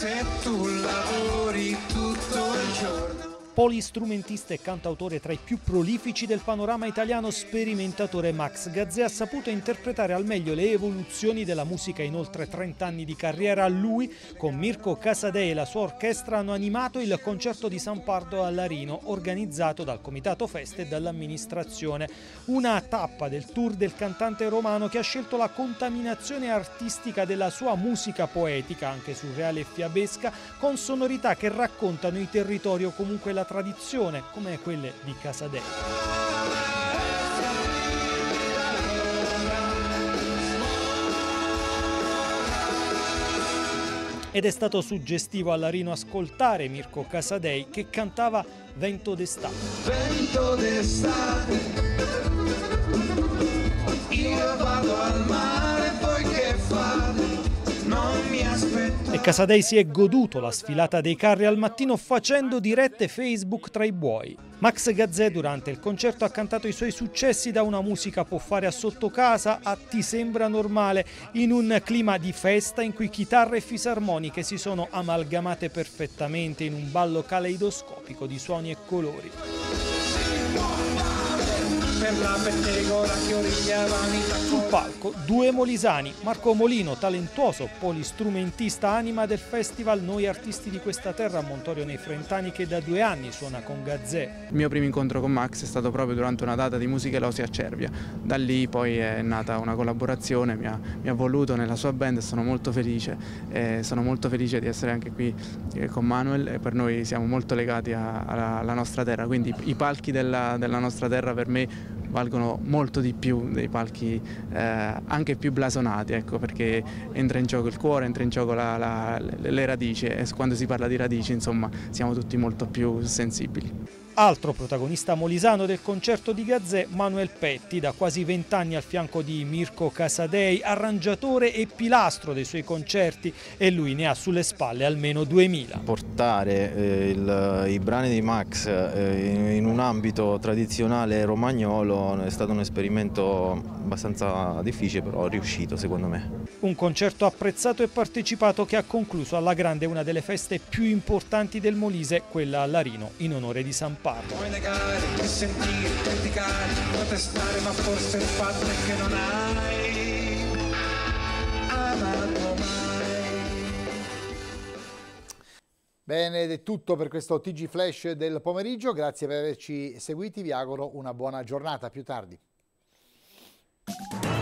se tu lavori tutto il giorno. Polistrumentista e cantautore tra i più prolifici del panorama italiano, sperimentatore, Max Gazzè ha saputo interpretare al meglio le evoluzioni della musica in oltre 30 anni di carriera. Lui, con Mirko Casadei e la sua orchestra, hanno animato il concerto di San Pardo a Larino, organizzato dal Comitato Feste e dall'amministrazione. Una tappa del tour del cantante romano che ha scelto la contaminazione artistica della sua musica poetica, anche surreale e fiabesca, con sonorità che raccontano i territori o comunque la tradizione, come quelle di Casadei. Ed è stato suggestivo a Larino ascoltare Mirko Casadei che cantava Vento d'estate. Vento d'estate, io vado al mare, poi che fate? Non mi aspetto. E Casadei si è goduto la sfilata dei carri al mattino facendo dirette Facebook tra i buoi. Max Gazzè durante il concerto ha cantato i suoi successi da Una musica può fare a sotto casa a Ti sembra normale, in un clima di festa in cui chitarre e fisarmoniche si sono amalgamate perfettamente in un ballo caleidoscopico di suoni e colori. Sul palco due molisani, Marco Molino, talentuoso polistrumentista, anima del festival Noi artisti di questa terra a Montorio nei Frentani, che da 2 anni suona con Gazzè. Il mio primo incontro con Max è stato proprio durante una data di musica elosi a Cervia. Da lì poi è nata una collaborazione, mi ha voluto nella sua band e sono molto felice di essere anche qui con Manuel, e per noi siamo molto legati alla nostra terra, quindi i palchi della nostra terra per me valgono molto di più dei palchi anche più blasonati, ecco, perché entra in gioco il cuore, entra in gioco le radici, e quando si parla di radici, insomma, siamo tutti molto più sensibili. Altro protagonista molisano del concerto di Gazzè, Manuel Petti, da quasi 20 anni al fianco di Mirko Casadei, arrangiatore e pilastro dei suoi concerti, e lui ne ha sulle spalle almeno 2000. Portare i brani di Max in un ambito tradizionale romagnolo è stato un esperimento abbastanza difficile, però riuscito secondo me. Un concerto apprezzato e partecipato che ha concluso alla grande una delle feste più importanti del Molise, quella a Larino, in onore di San Pardo. Puoi negare, che sentire, criticare, protestare, ma forse il fatto è che non hai amato mai. Bene, ed è tutto per questo TG Flash del pomeriggio. Grazie per averci seguiti, vi auguro una buona giornata. A più tardi.